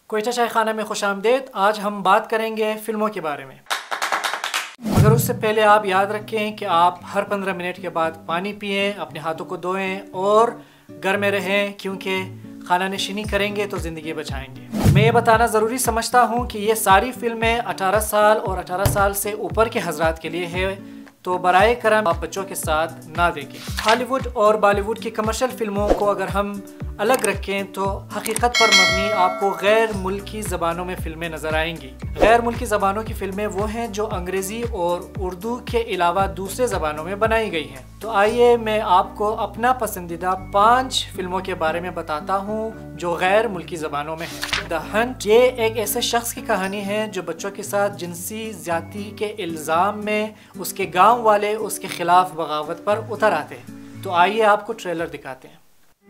کوئٹہ چائے خانہ میں خوش آمدید۔ آج ہم بات کریں گے فلموں کے بارے میں۔ مگر اس سے پہلے آپ یاد رکھیں کہ آپ ہر 15 منٹ کے بعد پانی پئیں، اپنے ہاتھوں کو دھوئیں اور گھر میں رہیں، کیونکہ خانہ نشینی کریں گے تو زندگی بچائیں گے۔ میں یہ بتانا ضروری سمجھتا ہوں کہ یہ ساری فلمیں 18 سال اور 18 سال سے اوپر کے حضرات کے لیے ہے، تو برائے کرم آپ بچوں کے ساتھ نہ دیکھیں۔ ہالی ووڈ اور بالی ووڈ کی کمرشل فلموں کو اگر ہم الگ رکھیں تو حقیقت پر مبنی آپ کو غیر ملکی زبانوں میں فلمیں نظر آئیں گی۔ غیر ملکی زبانوں کی فلمیں وہ ہیں جو انگریزی اور اردو کے علاوہ دوسرے زبانوں میں بنائی گئی ہیں۔ تو آئیے میں آپ کو اپنا پسندیدہ 5 فلموں کے بارے میں بتاتا ہوں جو غیر ملکی زبانوں میں ہیں۔ دی ہنٹ یہ ایک ایسے شخص کی کہانی ہے جو بچوں کے ساتھ جنسی زیادتی کے الزام میں اس کے گاؤں والے اس کے خلاف بغاوت پر اتر آتے ہیں۔ تو آئیے آپ کو ٹریلر دکھاتے ہیں۔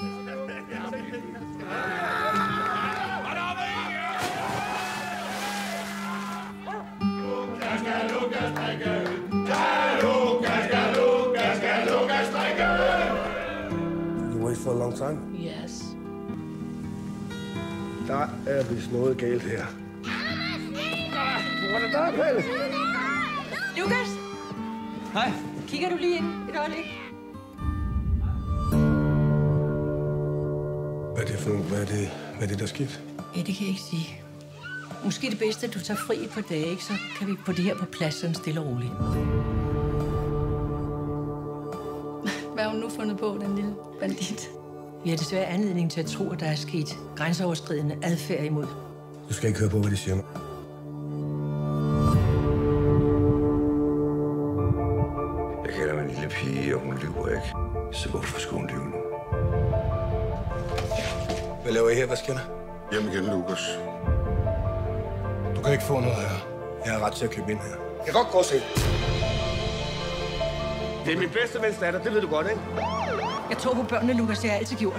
For a long time? Yes. Der vist noget galt her. Hvor er det der, Pelle? Lukas! Hej. Kigger du lige ind et øjeblik? Hvad er det for nogle? Hvad er det, der er sket? Ja, det kan jeg ikke sige. Måske det bedste, at du tager fri et par dage, ikke? Så kan vi få det her på plads sådan stille og roligt. Hvad har hun nu fundet på, den lille bandit? Vi har desværre anledning til at tro, at der er sket grænseoverskridende adfærd imod. Du skal ikke høre på, hvad de siger. Jeg kalder mig en lille pige, og hun lyver ikke. Så hvorfor skulle hun lyve nu? Hvad laver I her? Hvad sker der? Hjem igen, Lukas. Du kan ikke få noget her. Jeg har ret til at købe ind her. Jeg kan godt gå og se. Det er min bedste vens datter, det ved du godt, ikke? Jeg tror på børnene, Lukas. Det har jeg altid gjort.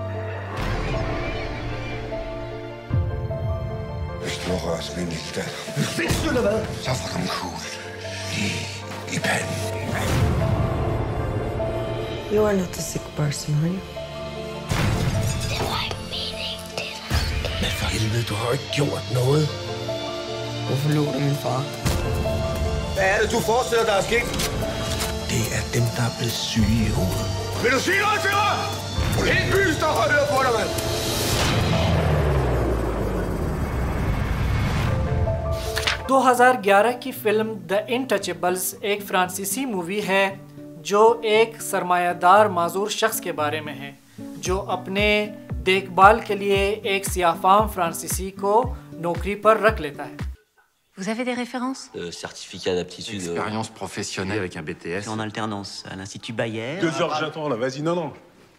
Hvis du rører min lille datter. Hvis du eller hvad? Så får du en kugle lige i panden. You are not a sick person, are you? Det var ikke meningen, det der. Men for helvede, du har ikke gjort noget. Hvorfor lå du min far? Hvad er det, du forestiller dig, der er sket? Det er dem, der er blevet syge i hovedet. Vil du sige noget til mig? Hele byen står og hører på dig, mand. 2011 کی film دی انٹچیبلز ایک فرانسیسی movie ہے جو ایک سرمایہ دار معذور شخص کے بارے میں ہے جو اپنے دیکھ بھال کے لیے ایک سیاہ فام فرانسیسی کو نوکری پر رکھ لیتا ہے۔ Vous avez des références? Certificat d'aptitude. Expérience professionnelle avec un BTS. En alternance à l'Institut Bayer. 2 heures que j'attends là, vas-y, non.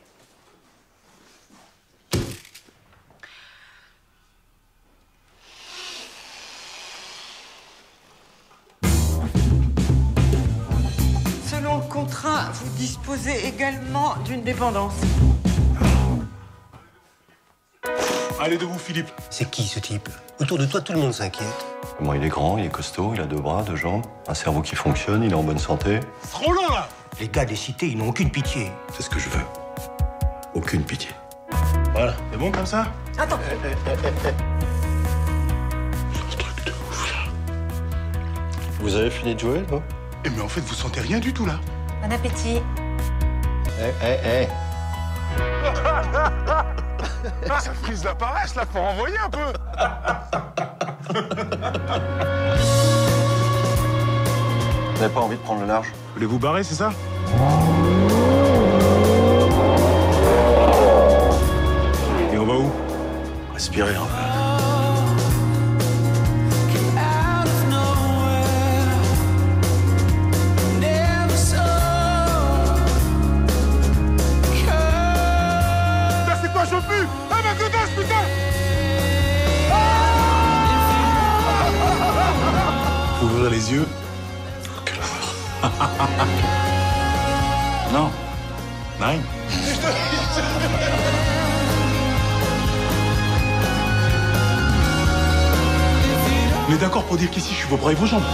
Selon le contrat, vous disposez également d'une dépendance. Allez debout, Philippe. C'est qui ce type? Autour de toi, tout le monde s'inquiète. Bon, il est grand, il est costaud, il a 2 bras, 2 jambes, un cerveau qui fonctionne, il est en bonne santé. C'est trop long là. Les gars des cités, ils n'ont aucune pitié. C'est ce que je veux. Aucune pitié. Voilà, c'est bon comme ça? Attends. Truc de ouf là. Vous avez fini de jouer, là? Eh mais en fait, vous sentez rien du tout là. Bon appétit. Ah, ça frise la paresse là, faut renvoyer un peu. Vous n'avez pas envie de prendre le large? Vous voulez vous barrer, c'est ça? Et on va où? Respirez un peu. Putain, c'est quoi, j'en peux? Ah, ma godasse, putain! Faut ouvrir les yeux. Quelle horreur. Non. Nine. On est d'accord pour dire qu'ici, je suis vos bras et vos jambes.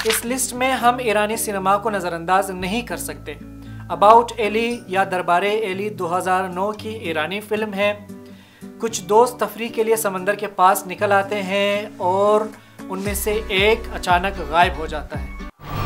इस list में हम ईरानी cinema को नज़रअंदाज नहीं कर सकते। About Eli या दरबारे Eli 2009 की ईरानी फिल्म है। कुछ दोस्त तफरीह के लिए समंदर के पास निकल आते हैं और उनमें से एक अचानक गायब हो जाता है।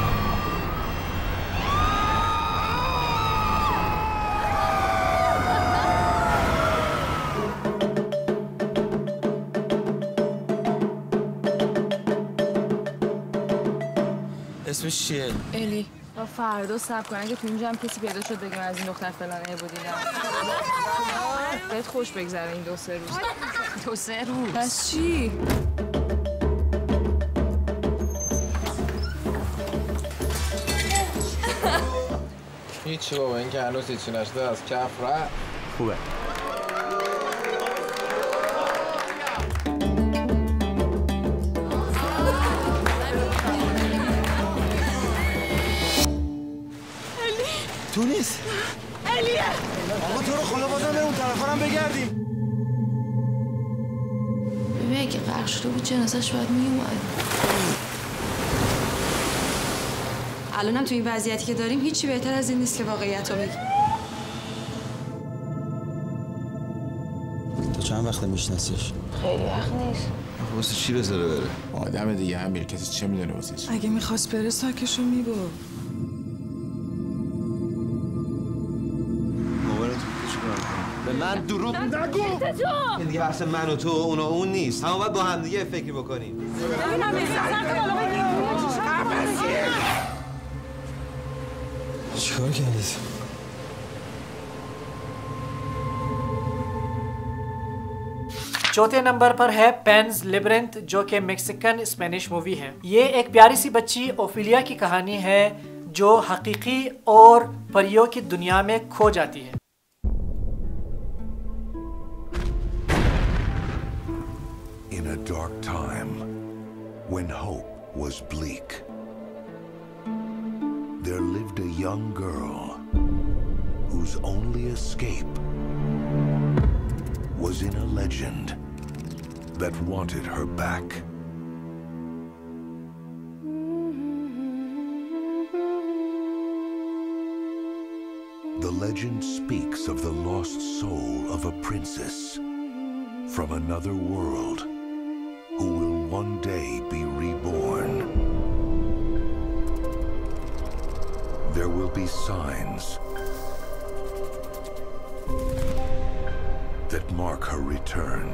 اسمش چیه؟ الی. با فردا صبر کن اگه تو اینجا هم کسی پیدا شد بگم از این دختر فلانه بودیدم. بهت خوش بگذره این 2-3 روز. 2-3 روز. پس چی؟ هیچی بابا، این که هنوز هیچی نشده از کف رفت. خوبه. تو نیست؟ الیه! آقا تو رو خدا بازم به اون طرفا هم بگردیم. ببین اگه غرق شده بود جنازه‌اش باید میومد. الانم تو این وضعیتی که داریم هیچی بهتر از این نیست که واقعیت رو بگیم. تو چند وقت میشناسیش؟ خیلی وقت نیست. واسه چی بذاره بره؟ آدم دیگه هم بیر، کسی چه میدونه واسه چی؟ اگه میخواست بره ساکشو میبرد. به من دروغ نگو! این دیگه بحث من و تو و اون و اون نیست. همه باید با هم دیگه فکری بکنیم. چیکار کردید؟ चौथे नंबर पर है पैन्स लेबिरिंथ, जो कि मैक्सिकन स्पेनिश मूवी है। ये एक प्यारी सी बच्ची ओफिलिया की कहानी है जो हकीकी और परियों की दुनिया में खो जाती है। In a dark time, when hope was bleak, there lived a young girl whose only escape was in a legend that wanted her back. The legend speaks of the lost soul of a princess from another world who will one day be reborn. There will be signs that mark her return.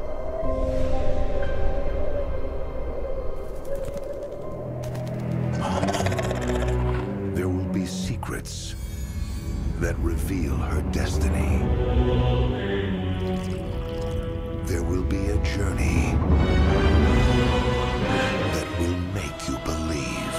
There will be secrets that reveal her destiny. There will be a journey that will make you believe.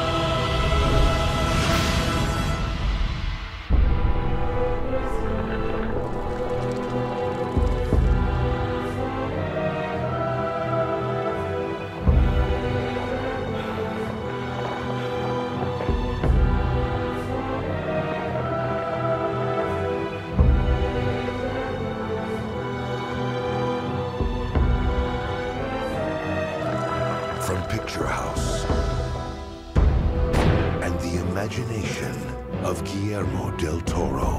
From Picture House and the imagination of Guillermo del Toro.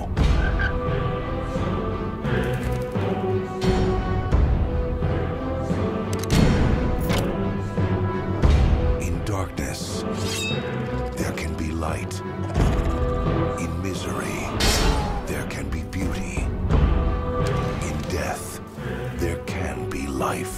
In darkness, there can be light. In misery, there can be beauty. In death, there can be life.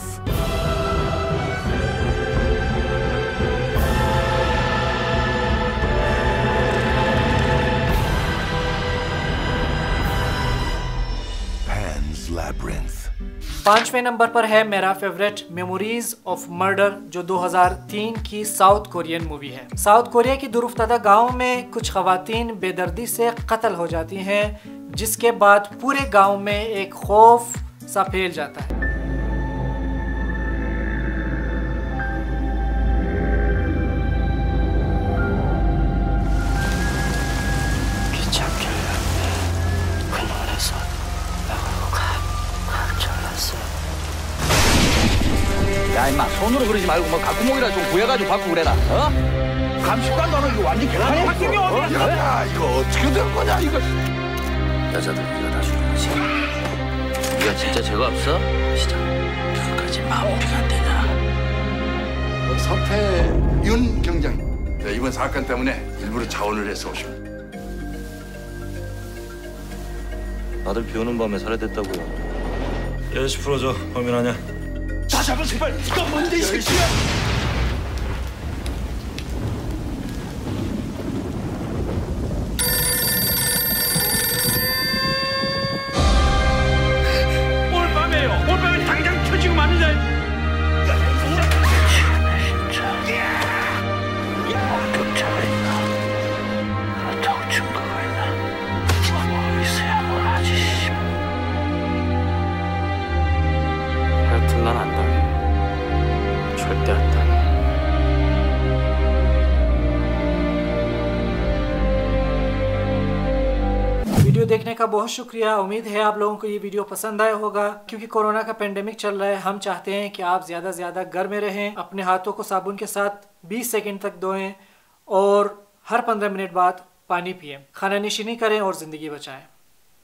पांचवें number पर है मेरा favourite memories of murder, जो 2003 की South Korean movie है। South Korea की दुरुफ्तादा गांव में कुछ खवातीन बेदर्दी से कत्ल हो जाती हैं, जिसके बाद पूरे गांव में एक खौफ सा फैल जाता है। 야 임마 손으로 그러지 말고 뭐 각구목이라 좀 구해가지고 받고 그래라. 어? 감식관 너는 이거 완전 개판이야. 바뀐 게 어디야? 야, 이거 어떻게 된 거냐 이거. 여자들 우리가 다 죽이지. 우리가 진짜 죄가 없어? 시작. 그것까지 마무리가 안 되냐? 서태윤 경장. 이번 사건 때문에 일부러 자원을 해서 오십니다. 아들 비 오는 밤에 살해됐다고요. 이 아저씨 풀어줘. 범인 아니야. 다 잡아 제발. 이거 뭔데 이 새끼야. 오늘 밤에 당장 터지고 맙니다. 목격자가 있나? 그렇다고 증거가 있나? 뭐 있어야 뭘 하지. 하여튼 난 안 당해. 절대 안 당해. वीडियो देखने का बहुत शुक्रिया। उम्मीद है आप लोगों को ये वीडियो पसंद आया होगा। क्योंकि कोरोना का पेंडेमिक चल रहा है, हम चाहते हैं कि आप ज़्यादा से ज़्यादा घर में रहें, अपने हाथों को साबुन के साथ 20 सेकंड तक धोएं और हर 15 मिनट बाद पानी पिएं, खाना नशीनी करें और ज़िंदगी बचाएं।